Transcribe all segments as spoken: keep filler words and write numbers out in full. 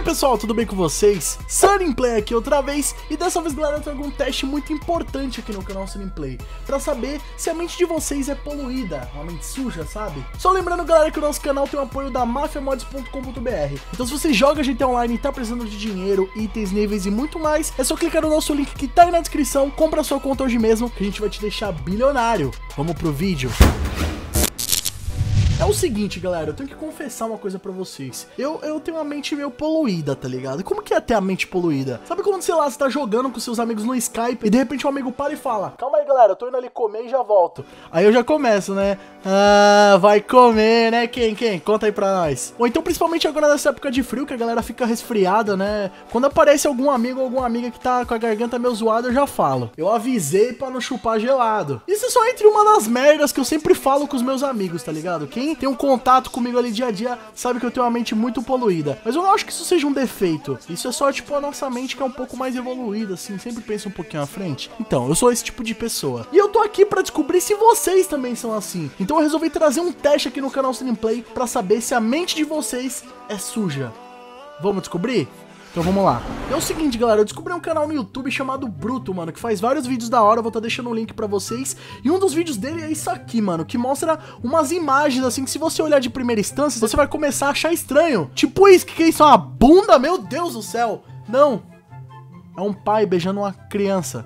pessoal, tudo bem com vocês? Sunnyplay aqui outra vez, e dessa vez, galera, eu trago um teste muito importante aqui no canal Sunnyplay, pra saber se a mente de vocês é poluída, uma mente suja, sabe? Só lembrando, galera, que o nosso canal tem o apoio da mafia mods ponto com ponto br, então se você joga G T A Online e tá precisando de dinheiro, itens, níveis e muito mais, é só clicar no nosso link que tá aí na descrição, compra sua conta hoje mesmo, que a gente vai te deixar bilionário. Vamos pro vídeo. É o seguinte, galera, eu tenho que confessar uma coisa pra vocês. Eu, eu tenho uma mente meio poluída, tá ligado? Como que é ter a mente poluída? Sabe quando, sei lá, você tá jogando com seus amigos no Skype e de repente um amigo para e fala: calma aí, galera, eu tô indo ali comer e já volto. Aí eu já começo, né? Ah, vai comer, né? Quem, quem? Conta aí pra nós. Ou então, principalmente agora nessa época de frio, que a galera fica resfriada, né? Quando aparece algum amigo ou alguma amiga que tá com a garganta meio zoada, eu já falo: eu avisei pra não chupar gelado. Isso é só entre uma das merdas que eu sempre falo com os meus amigos, tá ligado? Quem tem um contato comigo ali dia a dia sabe que eu tenho uma mente muito poluída, mas eu não acho que isso seja um defeito. Isso é só tipo a nossa mente, que é um pouco mais evoluída, assim, sempre pensa um pouquinho à frente. Então, eu sou esse tipo de pessoa, e eu tô aqui pra descobrir se vocês também são assim. Então eu resolvi trazer um teste aqui no canal Sunnyplay pra saber se a mente de vocês é suja. Vamos descobrir? Então vamos lá. É o seguinte, galera, eu descobri um canal no YouTube chamado Bruto, mano, que faz vários vídeos da hora, eu vou estar deixando o link pra vocês. E um dos vídeos dele é isso aqui, mano, que mostra umas imagens, assim, que se você olhar de primeira instância, você vai começar a achar estranho. Tipo isso, que que é isso? Uma bunda? Meu Deus do céu. Não. É um pai beijando uma criança.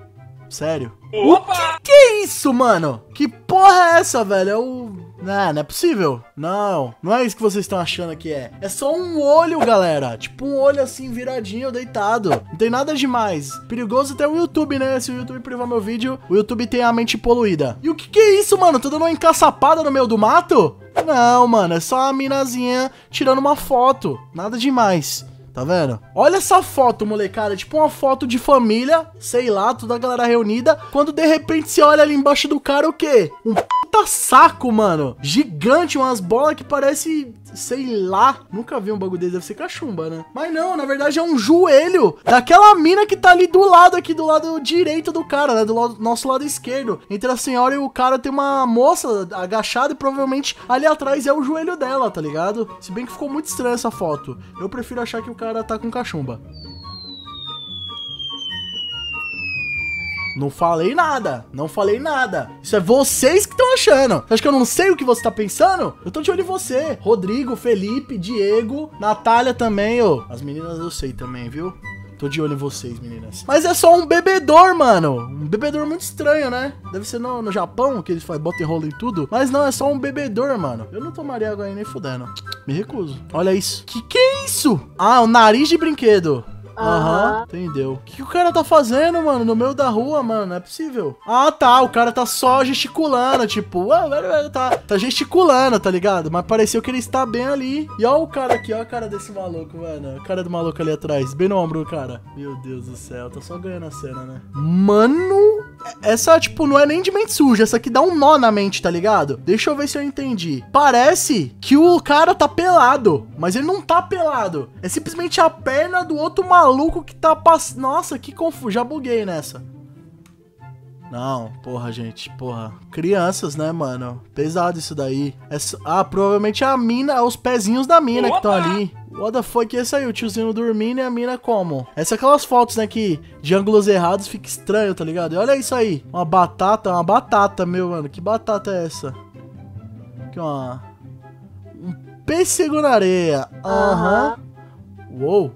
Sério. Opa! O que que é isso, mano? Que porra é essa, velho? É o... Não, não é possível. Não, não é isso que vocês estão achando que é. É só um olho, galera. Tipo um olho assim, viradinho, deitado. Não tem nada demais. Perigoso até o YouTube, né? Se o YouTube privar meu vídeo, o YouTube tem a mente poluída. E o que que é isso, mano? Tô dando uma encaçapada no meio do mato? Não, mano, é só a minazinha tirando uma foto. Nada demais. Tá vendo? Olha essa foto, molecada, tipo uma foto de família, sei lá, toda a galera reunida, quando de repente você olha ali embaixo do cara, o quê? Um puta saco, mano, gigante, umas bolas que parece, sei lá, nunca vi um bagulho desse, deve ser cachumba, né? Mas não, na verdade é um joelho daquela mina que tá ali do lado, aqui do lado direito do cara, né, do lado, nosso lado esquerdo. Entre a senhora e o cara tem uma moça agachada e provavelmente ali atrás é o joelho dela, tá ligado? Se bem que ficou muito estranha essa foto. Eu prefiro achar que o cara O cara tá com cachumba. Não falei nada, não falei nada. Isso é vocês que estão achando. Você acha que eu não sei o que você tá pensando? Eu tô de olho em você. Rodrigo, Felipe, Diego, Natália também, ô. As meninas eu sei também, viu? Tô de olho em vocês, meninas. Mas é só um bebedor, mano. Um bebedor muito estranho, né? Deve ser no, no Japão, que eles fazem bota e rola em tudo. Mas não, é só um bebedor, mano. Eu não tomaria água aí nem fudendo. Me recuso. Olha isso. Que que é isso? Ah, um nariz de brinquedo. Aham, uhum, entendeu. O que, que o cara tá fazendo, mano, no meio da rua, mano? Não é possível. Ah, tá, o cara tá só gesticulando, tipo, ué, velho, tá, tá gesticulando, tá ligado? Mas pareceu que ele está bem ali. E ó o cara aqui, ó a cara desse maluco, mano. A cara do maluco ali atrás, bem no ombro do cara. Meu Deus do céu, tá só ganhando a cena, né? Mano, essa, tipo, não é nem de mente suja, essa aqui dá um nó na mente, tá ligado? Deixa eu ver se eu entendi. Parece que o cara tá pelado, mas ele não tá pelado. É simplesmente a perna do outro maluco. Maluco que tá passando. Nossa, que confuso. Já buguei nessa. Não, porra, gente. Porra. Crianças, né, mano? Pesado isso daí. É... Ah, provavelmente a mina. Os pezinhos da mina. Opa! Que estão ali. What the fuck é isso aí? O tiozinho dormindo e a mina como? Essas são aquelas fotos, né, que de ângulos errados fica estranho, tá ligado? E olha isso aí. Uma batata. Uma batata, meu, mano. Que batata é essa? Aqui, uma... Um pêssego na areia. Aham. Uhum. Uou.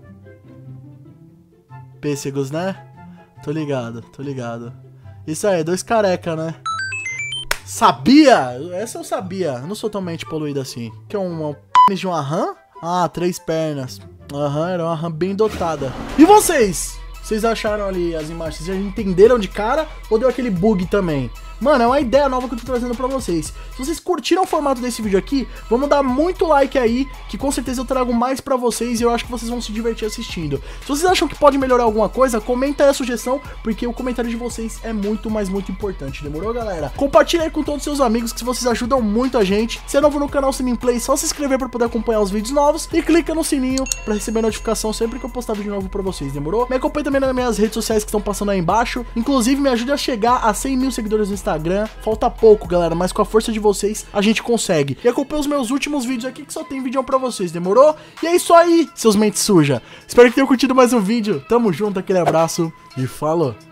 Pêssegos, né? Tô ligado, tô ligado. Isso aí, dois careca, né? Sabia! Essa eu sabia. Eu não sou tão mente poluída assim. Que é um pênis de uma rã? Ah, três pernas. Aham, uhum, era uma rã bem dotada. E vocês? Vocês acharam ali as imagens? Vocês já entenderam de cara? Ou deu aquele bug também? Mano, é uma ideia nova que eu tô trazendo pra vocês. Se vocês curtiram o formato desse vídeo aqui, vamos dar muito like aí, que com certeza eu trago mais pra vocês e eu acho que vocês vão se divertir assistindo. Se vocês acham que pode melhorar alguma coisa, comenta aí a sugestão, porque o comentário de vocês é muito, mas muito importante. Demorou, galera? Compartilha aí com todos os seus amigos, que vocês ajudam muito a gente. Se é novo no canal Sunnyplay, só se inscrever pra poder acompanhar os vídeos novos e clica no sininho pra receber notificação sempre que eu postar vídeo novo pra vocês, demorou? Me acompanhe também nas minhas redes sociais que estão passando aí embaixo. Inclusive, me ajude a chegar a cem mil seguidores no Instagram. Instagram. Falta pouco, galera, mas com a força de vocês a gente consegue. E acompanha os meus últimos vídeos aqui que só tem vídeo pra vocês, demorou? E é isso aí, seus mentes sujas. Espero que tenham curtido mais um vídeo. Tamo junto, aquele abraço e falou!